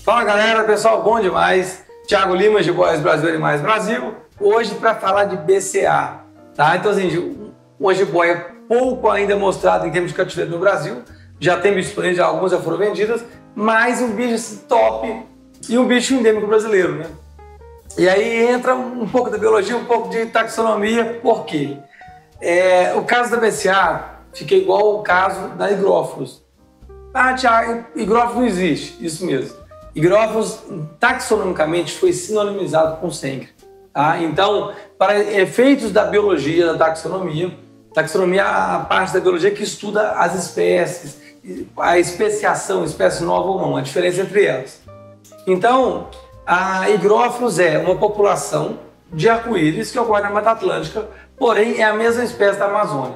Fala galera, pessoal, bom demais. Thiago Lima, Jiboias Brasil Animais Brasil. Hoje para falar de BCA, tá? Então assim, uma jiboia pouco ainda mostrada em termos de cativeiro no Brasil. Já tem bicho disponível, algumas já foram vendidas, mas um bicho assim, top e um bicho endêmico brasileiro, né? E aí entra um pouco da biologia, um pouco de taxonomia, por quê? O caso da BCA fica igual o caso da Higrófilos. Ah, Thiago, Higrófilos não existe, isso mesmo. Higrófilos, taxonomicamente, foi sinonimizado com Sanger. Tá? Então, para efeitos da biologia, da taxonomia é a parte da biologia que estuda as espécies, a especiação, espécie nova ou não, a diferença entre elas. Então, a Higrófilos é uma população de arco-íris que ocorre na Mata Atlântica, porém é a mesma espécie da Amazônia.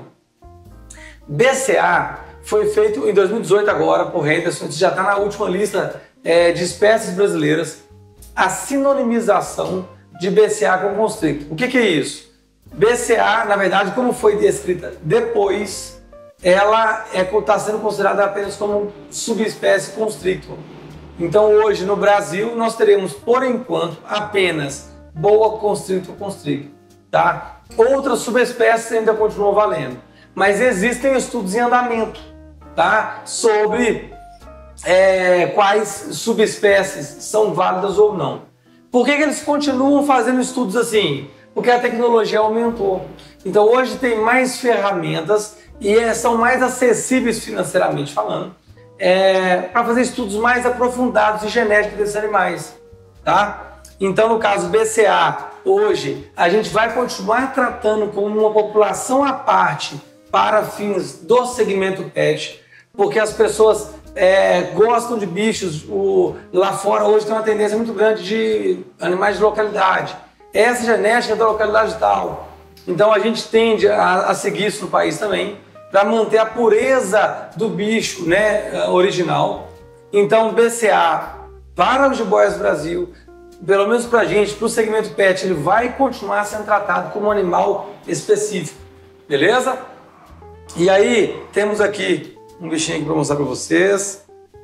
BCA foi feito em 2018 agora por Henderson, já está na última lista de espécies brasileiras, a sinonimização de BCA com constrictor. O que é isso? BCA, na verdade, como foi descrita depois, ela está sendo considerada apenas como subespécie constrictor. Então hoje no Brasil nós teremos, por enquanto, apenas boa constrictor, tá? Outras subespécies ainda continuam valendo, mas existem estudos em andamento, tá? Sobre quais subespécies são válidas ou não. Por que eles continuam fazendo estudos assim? Porque a tecnologia aumentou. Então hoje tem mais ferramentas e são mais acessíveis financeiramente falando, para fazer estudos mais aprofundados de genética desses animais, tá? Então no caso BCA, hoje a gente vai continuar tratando como uma população à parte para fins do segmento pet, porque as pessoas gostam de bichos. Lá fora hoje tem uma tendência muito grande de animais de localidade. Essa genética é da localidade tal. Então a gente tende a seguir isso no país também, para manter a pureza do bicho, né, original. Então BCA para o Jiboias Brasil, pelo menos para a gente, para o segmento pet, ele vai continuar sendo tratado como um animal específico, beleza? E aí temos aqui um bichinho aqui para mostrar para vocês,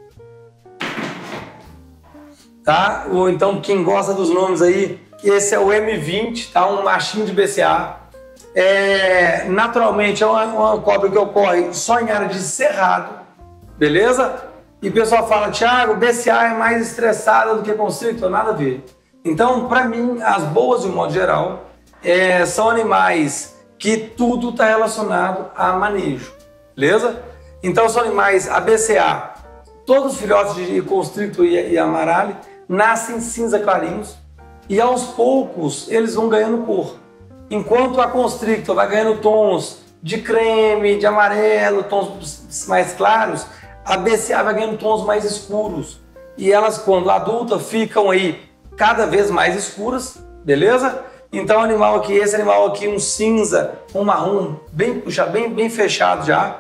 tá? Ou então quem gosta dos nomes aí, esse é o M20, tá? Um machinho de BCA. Naturalmente é uma cobra que ocorre só em área de cerrado, beleza? E o pessoal fala, Thiago, BCA é mais estressada do que constrictor, nada a ver. Então, para mim, as boas de um modo geral são animais que tudo está relacionado a manejo, beleza? Então são animais, a BCA, todos os filhotes de constrictor e amarale nascem cinza clarinhos e aos poucos eles vão ganhando cor. Enquanto a constrictor vai ganhando tons de creme, de amarelo, tons mais claros, a BCA vai ganhando tons mais escuros. E elas, quando adulta, ficam aí cada vez mais escuras, beleza? Então esse animal aqui, um cinza, um marrom, bem fechado já,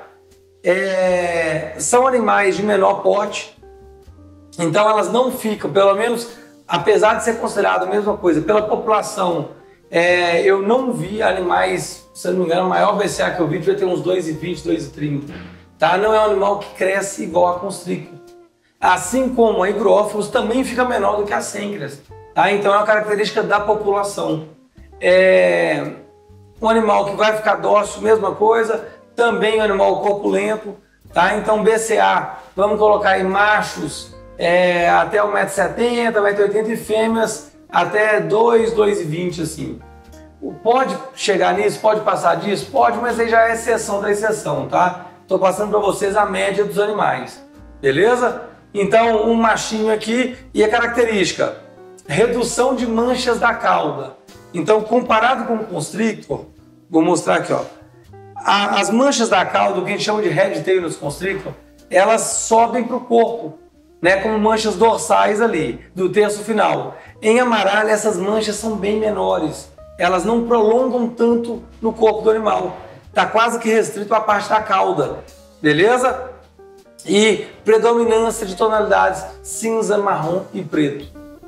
são animais de menor porte. Então elas não ficam, pelo menos, apesar de ser considerado a mesma coisa, pela população, eu não vi animais, se não me engano, o maior BCA que eu vi devia ter uns 2,20, 2,30. Tá? Não é um animal que cresce igual a constrictor. Assim como a Higrófilos também fica menor do que as Sengras. Tá? Então é uma característica da população. Um animal que vai ficar dócil, mesma coisa, também um animal corpulento. Tá? Então BCA, vamos colocar aí machos até 1,70 m, 1,80 m e fêmeas até 2,20 assim. Pode chegar nisso, pode passar disso? Pode, mas aí já é exceção da exceção, tá? Estou passando para vocês a média dos animais, beleza? Então, um machinho aqui e a característica, redução de manchas da cauda. Então, comparado com o constrictor, vou mostrar aqui, ó. As manchas da cauda, o que a gente chama de head tail nos constrictor, elas sobem para o corpo, né, como manchas dorsais ali, do terço final. Em amarale, essas manchas são bem menores. Elas não prolongam tanto no corpo do animal. Está quase que restrito à parte da cauda, beleza? E predominância de tonalidades cinza, marrom e preto.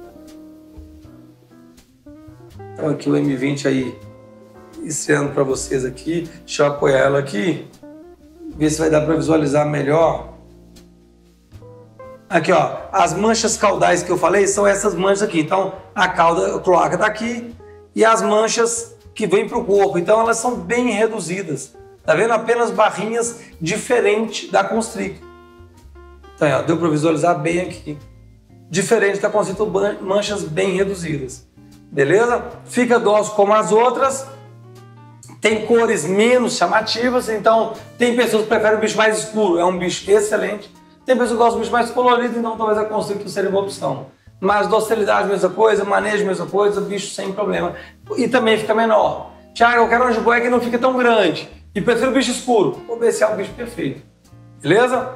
Então aqui o M20 aí, estreando para vocês aqui. Deixa eu apoiar ela aqui, ver se vai dar para visualizar melhor Aqui, ó, as manchas caudais que eu falei são essas manchas aqui. Então, a cloaca tá aqui e as manchas que vêm para o corpo. Então, elas são bem reduzidas. Tá vendo? Apenas barrinhas diferentes da constrictor. Então, ó, deu para visualizar bem aqui. Diferente da constrictor, manchas bem reduzidas. Beleza? Fica dócil como as outras. Tem cores menos chamativas. Então, tem pessoas que preferem o bicho mais escuro. É um bicho excelente. Tem pessoas que gostam do bicho mais colorido, então talvez a constrictor seria uma opção. Mas docilidade, mesma coisa, manejo, mesma coisa, bicho sem problema. E também fica menor. Thiago, eu quero um jiboia que não fica tão grande. E prefiro o bicho escuro. O BCA é o bicho perfeito. Beleza?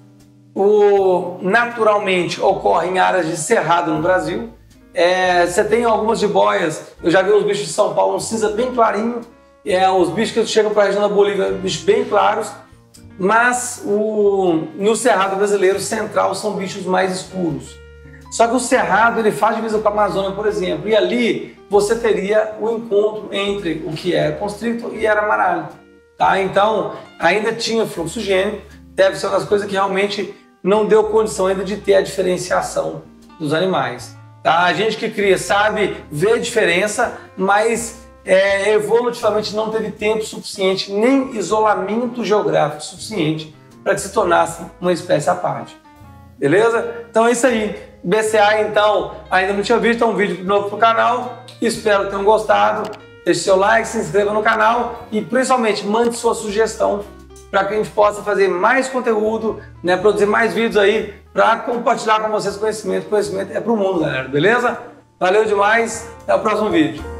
Naturalmente ocorre em áreas de cerrado no Brasil. Você tem algumas jiboias, eu já vi os bichos de São Paulo, um cinza bem clarinho. Os bichos que chegam para a região da Bolívia, bichos bem claros. Mas no cerrado brasileiro central são bichos mais escuros. Só que o cerrado ele faz divisa com a Amazônia, por exemplo, e ali você teria o encontro entre o que é constrictor e era amaralho. Tá? Então ainda tinha fluxo gênico, deve ser uma das coisas que realmente não deu condição ainda de ter a diferenciação dos animais. Tá? A gente que cria sabe ver a diferença, mas evolutivamente não teve tempo suficiente, nem isolamento geográfico suficiente para que se tornasse uma espécie à parte. Beleza? Então é isso aí. BCA, então, ainda não tinha visto, então um vídeo novo para o canal. Espero que tenham gostado. Deixe seu like, se inscreva no canal e principalmente mande sua sugestão para que a gente possa fazer mais conteúdo, né, produzir mais vídeos aí para compartilhar com vocês conhecimento. Conhecimento é para o mundo, galera. Beleza? Valeu demais. Até o próximo vídeo.